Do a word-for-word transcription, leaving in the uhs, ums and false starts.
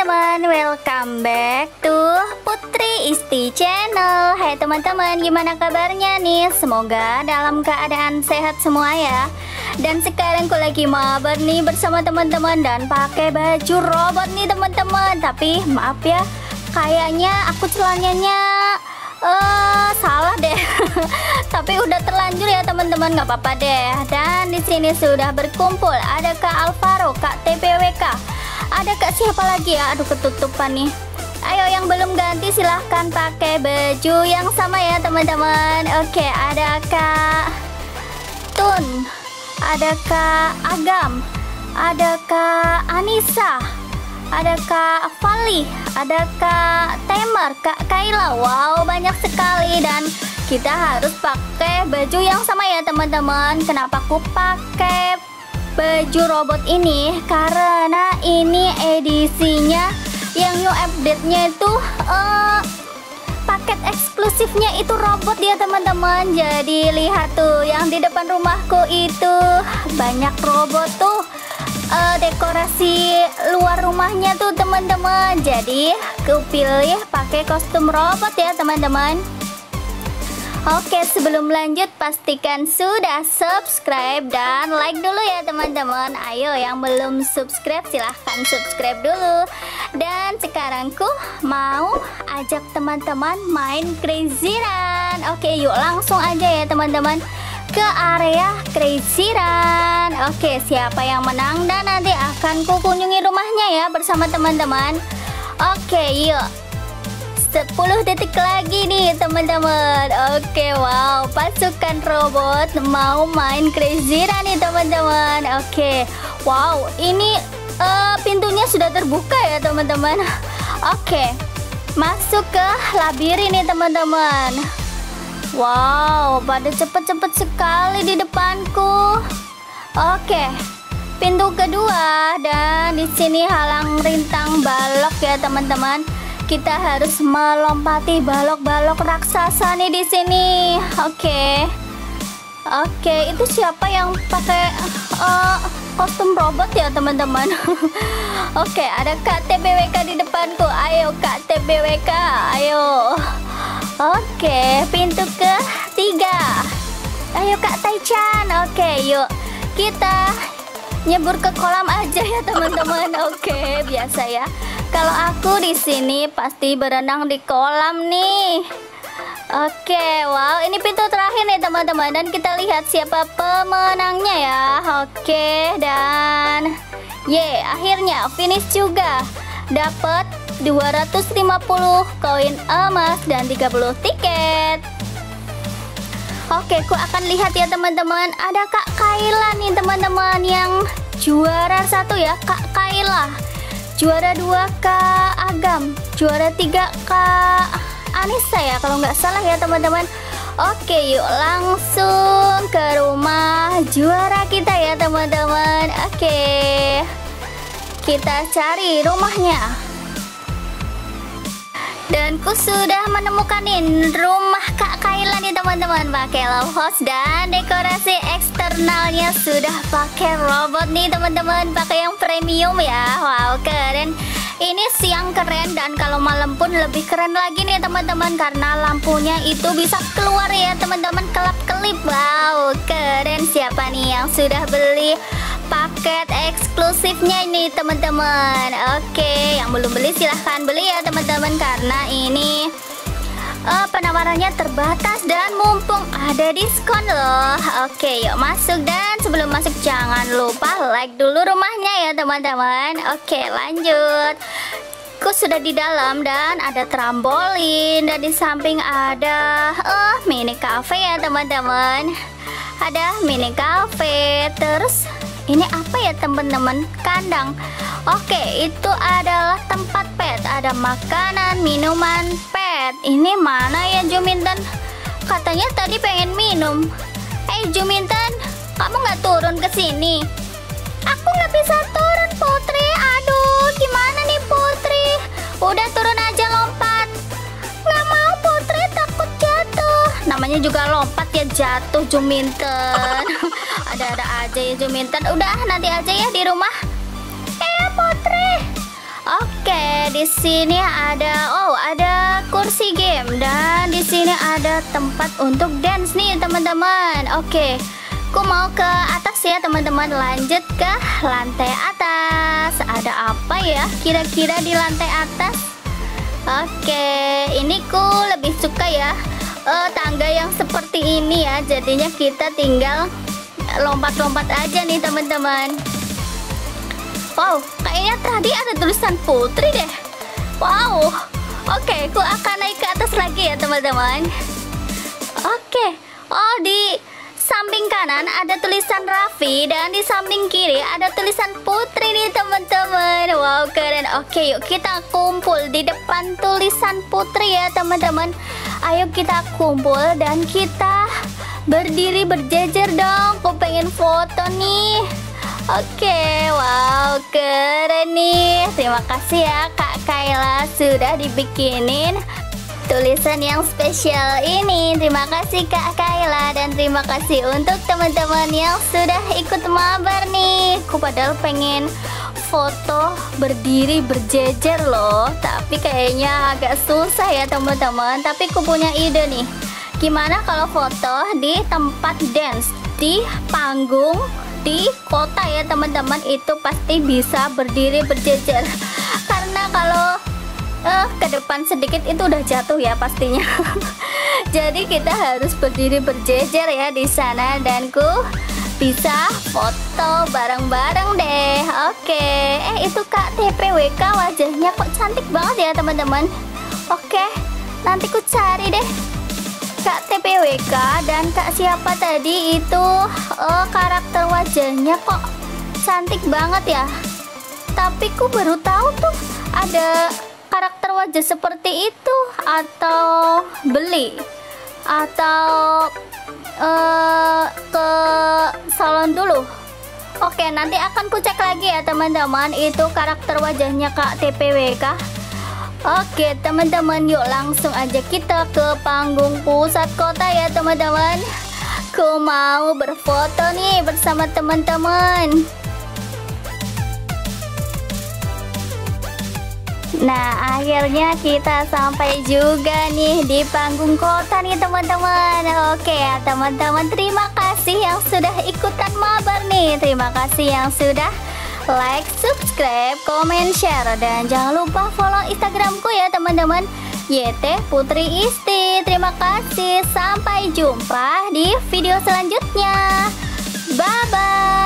teman-teman, welcome back to Putri Isti Channel. Hai teman-teman, gimana kabarnya nih? Semoga dalam keadaan sehat semua ya. Dan sekarang aku lagi mabar nih bersama teman-teman dan pakai baju robot nih teman-teman. Tapi maaf ya, kayaknya aku celananya Uh, salah deh. Tapi udah terlanjur ya teman-teman, nggak apa-apa deh. Dan di sini sudah berkumpul ada Kak Alvaro, Kak T P W K, ada Kak siapa lagi ya? Aduh ketutupan nih. Ayo yang belum ganti silahkan pakai baju yang sama ya teman-teman. Oke, ada Kak Tun, ada Kak Agam, ada Kak Anissa, ada Kak Fali, ada Kak Temer, Kak Kaila. Wow, banyak sekali dan kita harus pakai baju yang sama ya teman-teman. Kenapa aku pakai baju robot ini? Karena ini edisinya yang new update-nya itu uh, paket eksklusifnya itu robot ya teman-teman. Jadi lihat tuh yang di depan rumahku itu banyak robot tuh. Uh, dekorasi luar rumahnya tuh teman-teman. Jadi aku pilih pakai kostum robot ya teman-teman. Oke, sebelum lanjut pastikan sudah subscribe dan like dulu ya teman-teman. Ayo yang belum subscribe silahkan subscribe dulu. Dan sekarang ku mau ajak teman-teman main Crazy Run. Oke, yuk langsung aja ya teman-teman ke area Crazy Run. Oke, siapa yang menang dan nanti akan ku kunjungi rumahnya ya bersama teman-teman. Oke, yuk sepuluh detik lagi nih teman-teman. Oke, wow, pasukan robot mau main Crazy Run nih teman-teman. Oke, wow, ini uh, pintunya sudah terbuka ya teman-teman. Oke, masuk ke labirin nih teman-teman. Wow, pada cepet-cepet sekali di depanku. Oke, pintu kedua dan di sini halang rintang balok ya teman-teman. Kita harus melompati balok-balok raksasa nih di sini. Oke, oke, itu siapa yang pakai uh, kostum robot ya teman-teman? Oke, ada Kak T B W K di depanku. Ayo Kak T B W K, ayo. Oke, pintu ketiga. Ayo Kak Taichan. Oke, yuk kita nyebur ke kolam aja ya teman-teman. Oke, biasa ya. Kalau aku di sini pasti berenang di kolam nih. Oke, wow, ini pintu terakhir nih teman-teman dan kita lihat siapa pemenangnya ya. Oke, dan ye, akhirnya finish juga. Dapat dua ratus lima puluh koin emas dan tiga puluh tiket. Oke, aku akan lihat ya teman-teman. Ada Kak Kaila nih teman-teman yang juara satu ya, Kak Kaila. Juara dua Kak Agam, juara tiga Kak Anissa ya kalau nggak salah ya teman-teman. Oke, yuk langsung ke rumah juara kita ya teman-teman. Oke, kita cari rumahnya. Dan ku sudah menemukan nih rumah Kak Kaila nih teman-teman. Pakai love house dan dekorasi eksternalnya sudah pakai robot nih teman-teman. Pakai yang premium ya. Wow, keren. Ini siang keren dan kalau malam pun lebih keren lagi nih teman-teman. Karena lampunya itu bisa keluar ya teman-teman, kelap-kelip. Wow, keren. Siapa nih yang sudah beli paket eksklusifnya ini teman-teman? Oke, yang belum beli silahkan beli ya teman-teman karena ini uh, penawarannya terbatas dan mumpung ada diskon loh. Oke, yuk masuk dan sebelum masuk jangan lupa like dulu rumahnya ya teman-teman. Oke, lanjut. Aku sudah di dalam dan ada trampolin dan di samping ada uh, mini cafe ya teman-teman. Ada mini cafe, terus ini apa ya teman-teman? Kandang. Oke, itu adalah tempat pet. Ada makanan, minuman pet. Ini mana ya Juminten? Katanya tadi pengen minum. Eh Juminten, kamu nggak turun ke sini? Aku nggak bisa turun Putri. Aduh, gimana nih Putri? Udah turun aja lompat. Nggak mau Putri, takut jatuh. Namanya juga lompat ya jatuh Juminten. Ada-ada aja ya Juminten. Udah nanti aja ya di rumah. Eh Putri. Oke. Oke, di sini ada oh ada kursi game dan di sini ada tempat untuk dance nih teman-teman. Oke, aku mau ke atas ya teman-teman. Lanjut ke lantai atas. Ada apa ya kira-kira di lantai atas? Oke, ini ku lebih suka ya uh, tangga yang seperti ini ya. Jadinya kita tinggal lompat-lompat aja nih teman-teman. Wow, kayaknya tadi ada tulisan Putri deh. Wow, oke, aku akan naik ke atas lagi ya teman-teman. Oke, oh di samping kanan ada tulisan Raffi dan di samping kiri ada tulisan Putri nih teman-teman. Wow, keren. Oke, yuk kita kumpul di depan tulisan Putri ya teman-teman. Ayo kita kumpul dan kita berdiri berjejer dong. Aku pengen foto nih. Oke, wow, keren nih. Terima kasih ya Kak Kayla sudah dibikinin tulisan yang spesial ini. Terima kasih Kak Kayla dan terima kasih untuk teman-teman yang sudah ikut mabar nih. Aku padahal pengen foto berdiri berjejer loh, tapi kayaknya agak susah ya teman-teman. Tapi aku punya ide nih. Gimana kalau foto di tempat dance di panggung di kota ya teman-teman, itu pasti bisa berdiri berjejer. Karena kalau uh, ke depan sedikit itu udah jatuh ya pastinya. Jadi kita harus berdiri berjejer ya di sana dan ku bisa foto bareng-bareng deh. Oke, eh itu Kak T P W K wajahnya kok cantik banget ya teman-teman. Oke, nanti ku cari deh Kak T P W K dan Kak siapa tadi itu uh, karakter wajahnya kok cantik banget ya. Tapi ku baru tahu tuh ada karakter wajah seperti itu. Atau beli atau uh, ke salon dulu. Oke, nanti akan ku cek lagi ya teman-teman itu karakter wajahnya Kak T P W K. Oke teman-teman, yuk langsung aja kita ke panggung pusat kota ya teman-teman. Aku mau berfoto nih bersama teman-teman. Nah, akhirnya kita sampai juga nih di panggung kota nih teman-teman. Oke ya teman-teman, terima kasih yang sudah ikutan mabar nih. Terima kasih yang sudah like, subscribe, komen, share, dan jangan lupa follow Instagramku ya teman-teman, Y T Putri Isti. Terima kasih, sampai jumpa di video selanjutnya. Bye bye.